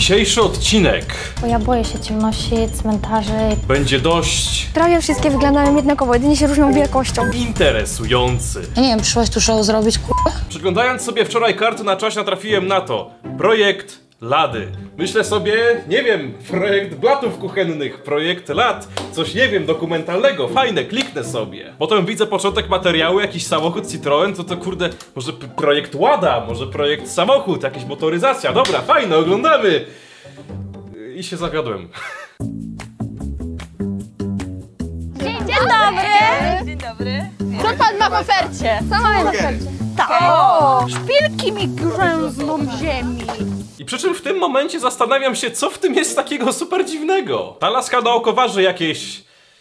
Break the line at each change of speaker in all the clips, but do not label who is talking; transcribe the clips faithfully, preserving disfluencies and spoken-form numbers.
Dzisiejszy odcinek.
Bo ja boję się ciemności, cmentarzy.
Będzie dość...
Prawie wszystkie wyglądają jednakowo, jedynie się różnią wielkością.
Interesujący.
Ja nie wiem, przyszłaś tu show zrobić, k***a?
Przeglądając sobie wczoraj karty na czasie, natrafiłem na to. Projekt Lady. Myślę sobie, nie wiem, projekt blatów kuchennych, projekt lat, coś nie wiem, dokumentalnego, fajne, kliknę sobie. Potem widzę początek materiału, jakiś samochód Citroen, to to kurde, może projekt Łada, może projekt samochód, jakaś motoryzacja, dobra, fajne, oglądamy. I się zawiodłem.
Dzień dobry!
Dzień dobry.
Co pan ma w ofercie? Co mamy w ofercie?
Tak. O, szpilki mi grzęzną w ziemi.
I przy czym w tym momencie zastanawiam się, co w tym jest takiego super dziwnego. Ta laska na oko waży jakieś...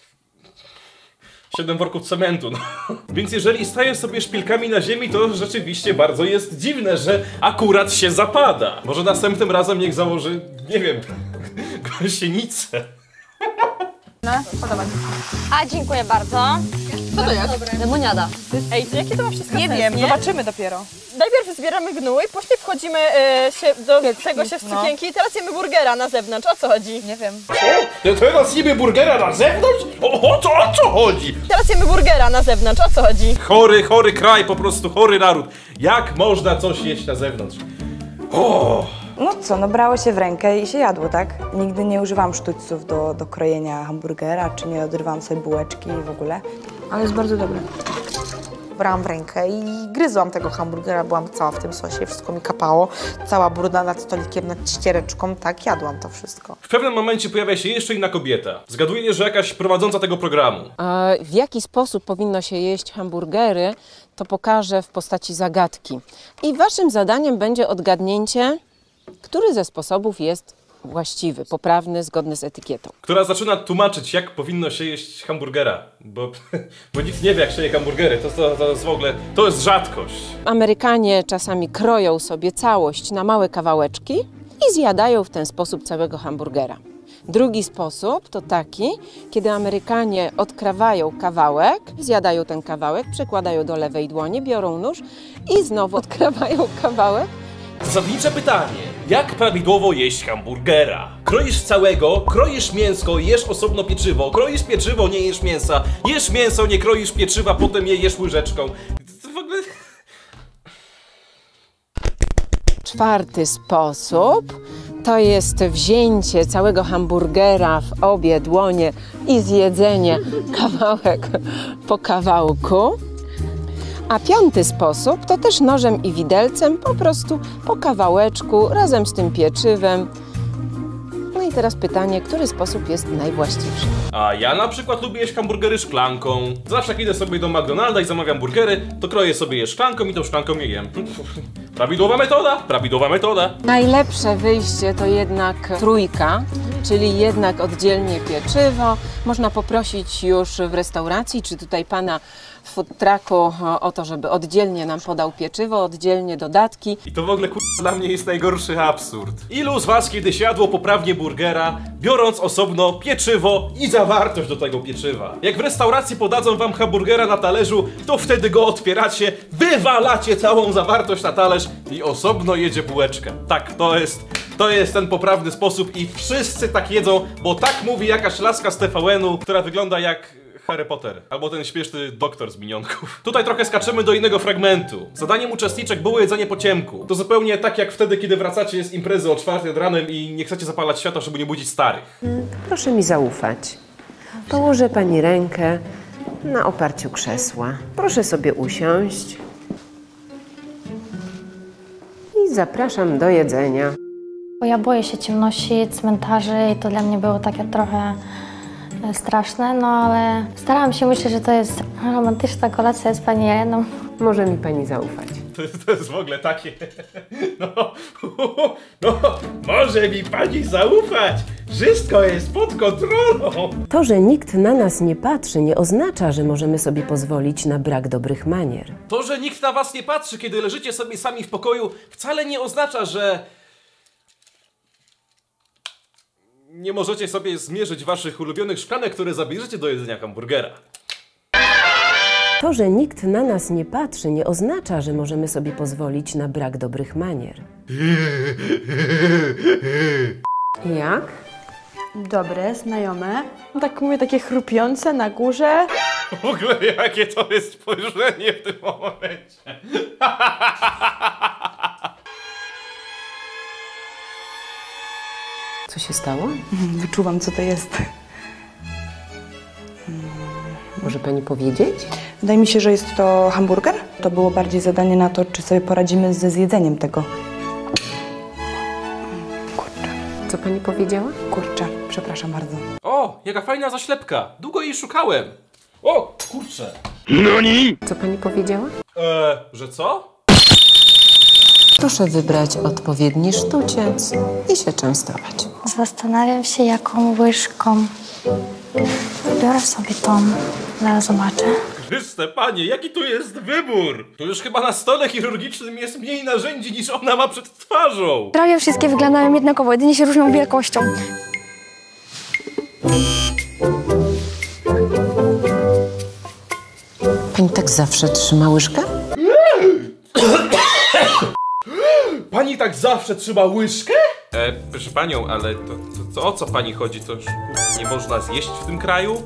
siedem worków cementu, no. Więc jeżeli staję sobie szpilkami na ziemi, to rzeczywiście bardzo jest dziwne, że akurat się zapada. Może następnym razem niech założy, nie wiem, gąsienicę.
No, podoba mi się.
A, dziękuję bardzo.
Co to jest?
Lemoniada.
Ej, jakie to ma wszystko
Nie
sens,
wiem,
nie?
zobaczymy dopiero.
Najpierw zbieramy gnój, później wchodzimy e, się do tego się w
No.
cukienki i teraz jemy burgera na zewnątrz. O co chodzi?
Nie wiem.
To teraz jemy burgera na zewnątrz? O, o, co, o co chodzi?
Teraz jemy burgera na zewnątrz. O co chodzi?
Chory, chory kraj, po prostu chory naród. Jak można coś jeść na zewnątrz? O!
No co, no brało się w rękę i się jadło, tak? Nigdy nie używam sztućców do, do krojenia hamburgera, czy nie odrywam sobie bułeczki w ogóle, ale jest bardzo dobre.
Brałam w rękę i gryzłam tego hamburgera, byłam cała w tym sosie, wszystko mi kapało, cała brudna nad stolikiem, nad ściereczką, tak, jadłam to wszystko.
W pewnym momencie pojawia się jeszcze inna kobieta. Zgaduję, że jakaś prowadząca tego programu.
A w jaki sposób powinno się jeść hamburgery, to pokażę w postaci zagadki. I waszym zadaniem będzie odgadnięcie, który ze sposobów jest właściwy, poprawny, zgodny z etykietą.
Która zaczyna tłumaczyć, jak powinno się jeść hamburgera. Bo, bo nikt nie wie, jak się je hamburgery. To, to, to jest w ogóle, to jest rzadkość.
Amerykanie czasami kroją sobie całość na małe kawałeczki i zjadają w ten sposób całego hamburgera. Drugi sposób to taki, kiedy Amerykanie odkrawają kawałek, zjadają ten kawałek, przykładają do lewej dłoni, biorą nóż i znowu odkrawają kawałek.
Zasadnicze pytanie. Jak prawidłowo jeść hamburgera? Kroisz całego, kroisz mięsko, jesz osobno pieczywo, kroisz pieczywo, nie jesz mięsa, jesz mięso, nie kroisz pieczywa, potem je jesz łyżeczką. To w ogóle...
Czwarty sposób to jest wzięcie całego hamburgera w obie dłonie i zjedzenie kawałek po kawałku. A piąty sposób to też nożem i widelcem, po prostu po kawałeczku, razem z tym pieczywem. No i teraz pytanie, który sposób jest najwłaściwszy?
A ja na przykład lubię jeść hamburgery szklanką. Zawsze jak idę sobie do McDonalda i zamawiam burgery, to kroję sobie je szklanką i tą szklanką je jem. Prawidłowa metoda, prawidłowa metoda.
Najlepsze wyjście to jednak trójka, czyli jednak oddzielnie pieczywo. Można poprosić już w restauracji, czy tutaj pana w food trucku o to, żeby oddzielnie nam podał pieczywo, oddzielnie dodatki.
I to w ogóle kur... dla mnie jest najgorszy absurd. Ilu z was kiedyś jadło poprawnie burgera, biorąc osobno pieczywo i zawartość do tego pieczywa? Jak w restauracji podadzą wam hamburgera na talerzu, to wtedy go otwieracie, wywalacie całą zawartość na talerz i osobno jedzie bułeczkę. Tak, to jest... To jest ten poprawny sposób i wszyscy tak jedzą, bo tak mówi jakaś laska z T V N-u, która wygląda jak Harry Potter. Albo ten śmieszny doktor z Minionków. Tutaj trochę skaczemy do innego fragmentu. Zadaniem uczestniczek było jedzenie po ciemku. To zupełnie tak jak wtedy, kiedy wracacie z imprezy o czwartej nad ranem i nie chcecie zapalać światła, żeby nie budzić starych.
Proszę mi zaufać. Położę pani rękę na oparciu krzesła. Proszę sobie usiąść. I zapraszam do jedzenia.
Bo ja boję się ciemności, cmentarzy i to dla mnie było takie trochę straszne, no ale starałam się myśleć, że to jest romantyczna kolacja z pani Jeleną.
Może mi pani zaufać.
To, to jest w ogóle takie... No, no, może mi pani zaufać. Wszystko jest pod kontrolą.
To, że nikt na nas nie patrzy, nie oznacza, że możemy sobie pozwolić na brak dobrych manier.
To, że nikt na was nie patrzy, kiedy leżycie sobie sami w pokoju, wcale nie oznacza, że... nie możecie sobie zmierzyć waszych ulubionych szklanek, które zabierzecie do jedzenia hamburgera.
To, że nikt na nas nie patrzy, nie oznacza, że możemy sobie pozwolić na brak dobrych manier. Jak?
Dobre, znajome. Tak mówię, takie chrupiące na górze.
W ogóle jakie to jest spojrzenie w tym momencie.
Co się stało?
Wyczuwam, co to jest.
Może pani powiedzieć?
Wydaje mi się, że jest to hamburger. To było bardziej zadanie na to, czy sobie poradzimy ze zjedzeniem tego. Kurczę.
Co pani powiedziała?
Kurczę, przepraszam bardzo.
O, jaka fajna zaślepka. Długo jej szukałem. O, kurczę.
Co pani powiedziała?
Eee, że co?
Proszę wybrać odpowiedni sztuciec i się częstować.
Zastanawiam się, jaką łyżką. Biorę sobie tą. Zaraz zobaczę.
Chryste, panie, jaki tu jest wybór? Tu już chyba na stole chirurgicznym jest mniej narzędzi niż ona ma przed twarzą.
Prawie wszystkie wyglądają jednakowo, jedynie się różnią wielkością.
Pani tak zawsze trzyma łyżkę?
Pani tak zawsze trzyma łyżkę? E, proszę panią, ale to, to, to o co pani chodzi? To już nie można zjeść w tym kraju?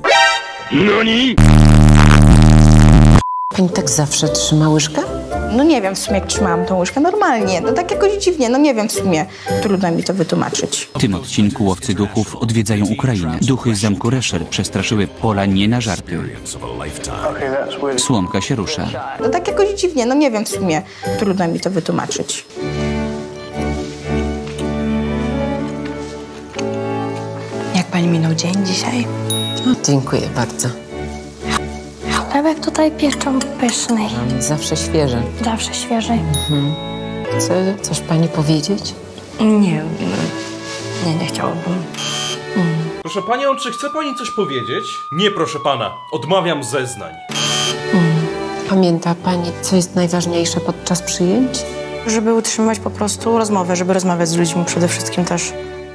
Pani tak zawsze trzyma łyżkę?
No nie wiem w sumie, jak trzymałam tą łyżkę normalnie. No tak jakoś dziwnie, no nie wiem w sumie. Trudno mi to wytłumaczyć.
W tym odcinku łowcy duchów odwiedzają Ukrainę. Duchy z zamku Resher przestraszyły Pola nie na żarty. Słomka się rusza.
No tak jakoś dziwnie, no nie wiem w sumie. Trudno mi to wytłumaczyć.
Jak pani minął dzień dzisiaj?
O, dziękuję bardzo.
Chlebek tutaj pieczą pyszny.
Zawsze świeże.
Zawsze świeży.
Mhm. Chce coś pani powiedzieć?
Nie, nie, nie chciałabym.
Proszę panią, czy chce pani coś powiedzieć? Nie, proszę pana, odmawiam zeznań.
Pamięta pani, co jest najważniejsze podczas przyjęć?
Żeby utrzymywać po prostu rozmowę, żeby rozmawiać z ludźmi przede wszystkim też.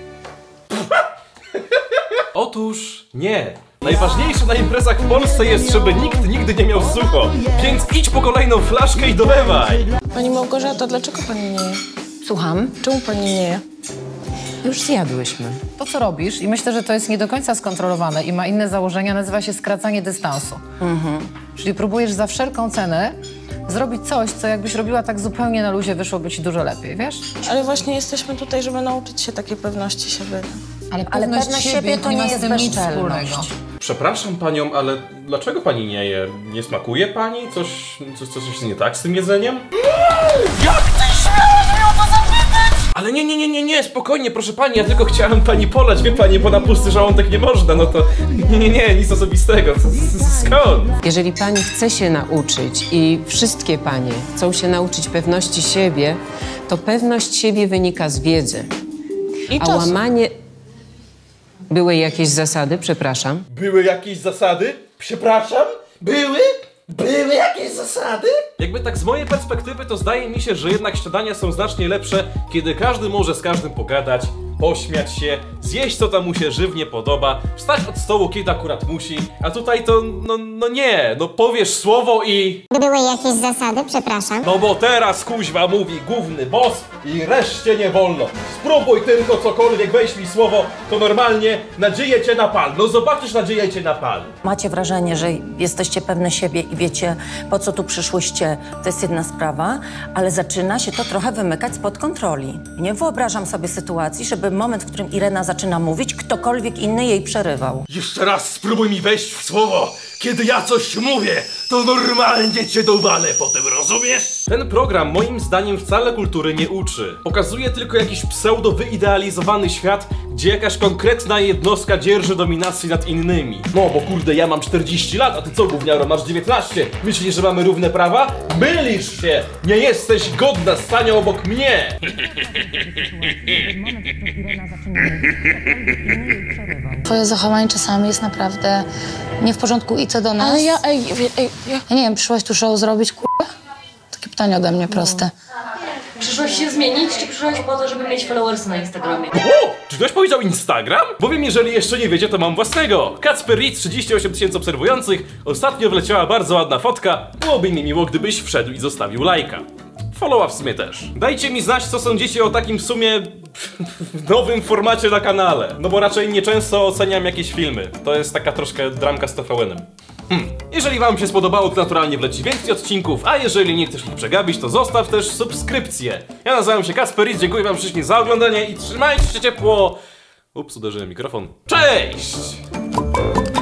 Otóż nie. Najważniejsze na imprezach w Polsce jest, żeby nikt nigdy nie miał sucho. Więc idź po kolejną flaszkę i dolewaj.
Pani Małgorzata, dlaczego pani nie je?
Słucham?
Czemu pani nie je?
Już zjadłyśmy.
To, co robisz, i myślę, że to jest nie do końca skontrolowane i ma inne założenia, nazywa się skracanie dystansu.
Mhm.
Czyli próbujesz za wszelką cenę zrobić coś, co jakbyś robiła tak zupełnie na luzie, wyszłoby ci dużo lepiej, wiesz?
Ale właśnie jesteśmy tutaj, żeby nauczyć się takiej pewności siebie.
Ale
Ale
pewność
pewność
siebie
siebie to
nie
nie
ma z
jest
tym nic
bezczelność.
wspólnego.
Przepraszam panią, ale dlaczego pani nie je? Nie smakuje pani? Coś, coś, coś jest nie tak z tym jedzeniem? Jak ty śmiałaś mi o to zapytać? Ale nie, nie, nie, nie, nie, spokojnie, proszę pani, ja tylko chciałem pani polać, wie pani, bo na pusty żołądek nie można, no to nie, nie, nie, nic osobistego, skąd?
Jeżeli pani chce się nauczyć i wszystkie panie chcą się nauczyć pewności siebie, to pewność siebie wynika z wiedzy.
I
A
czasu.
łamanie... Były jakieś zasady, przepraszam?
Były jakieś zasady? Przepraszam? Były? Były jakieś zasady? Jakby tak z mojej perspektywy to zdaje mi się, że jednak śniadania są znacznie lepsze, kiedy każdy może z każdym pogadać, pośmiać się, zjeść co tam mu się żywnie podoba, wstać od stołu kiedy akurat musi, a tutaj to no, no nie, no powiesz słowo i...
Były jakieś zasady, przepraszam.
No bo teraz kuźwa mówi główny boss i reszcie nie wolno. Spróbuj tylko cokolwiek, weź mi słowo, to normalnie nadzieję cię na pal. No zobaczysz nadzieję cię na pal.
Macie wrażenie, że jesteście pewne siebie i wiecie, po co tu przyszłyście, to jest jedna sprawa, ale zaczyna się to trochę wymykać spod kontroli. Nie wyobrażam sobie sytuacji, żeby moment, w którym Irena zaczyna mówić, ktokolwiek inny jej przerywał.
Jeszcze raz spróbuj mi wejść w słowo. Kiedy ja coś mówię, to normalnie cię dowalę potem, rozumiesz? Ten program moim zdaniem wcale kultury nie uczy. Pokazuje tylko jakiś pseudo-wyidealizowany świat, gdzie jakaś konkretna jednostka dzierży dominację nad innymi. No bo kurde, ja mam czterdzieści lat, a ty co, gówniaro, masz dziewiętnaście? Myślisz, że mamy równe prawa? Mylisz się! Nie jesteś godna stania obok mnie!
Twoje zachowanie czasami jest naprawdę nie w porządku i co do nas.
Ale ja, ej, ej, ej ja...
Ja nie wiem, przyszłaś tu show zrobić, k***a? Takie pytanie ode mnie proste.
Przyszłeś się zmienić, czy przyszłeś po to, żeby mieć followersy na Instagramie?
O! Czy ktoś powiedział Instagram? Bowiem jeżeli jeszcze nie wiecie, to mam własnego. Kacper Ritz, trzydzieści osiem tysięcy obserwujących. Ostatnio wleciała bardzo ładna fotka. Byłoby mi miło, gdybyś wszedł i zostawił lajka. Followa w sumie też. Dajcie mi znać, co sądzicie o takim w sumie nowym formacie na kanale. No bo raczej nieczęsto oceniam jakieś filmy. To jest taka troszkę dramka z T V N-em. Hmm. Jeżeli wam się spodobało, to naturalnie wleci więcej odcinków, a jeżeli nie chcesz ich przegapić, to zostaw też subskrypcję. Ja nazywam się Kacper Ritz, dziękuję wam wszystkim za oglądanie i trzymajcie się ciepło. Ups, uderzyłem mikrofon. Cześć!